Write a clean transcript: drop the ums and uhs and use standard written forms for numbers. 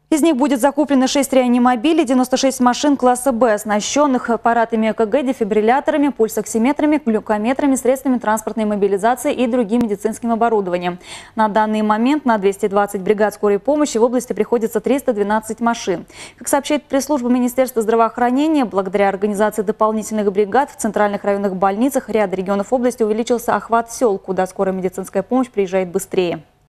Из них будет закуплено 6 реанимобилей, 96 машин класса «Б», оснащенных аппаратами ЭКГ, дефибрилляторами, пульсоксиметрами, глюкометрами, средствами транспортной мобилизации и другим медицинским оборудованием. На данный момент на 220 бригад скорой помощи в области приходится 312 машин. Как сообщает пресс-служба Министерства здравоохранения, благодаря организации дополнительных бригад в центральных районных больницах ряда регионов области увеличился охват сел, куда скорая медицинская помощь приезжает быстрее.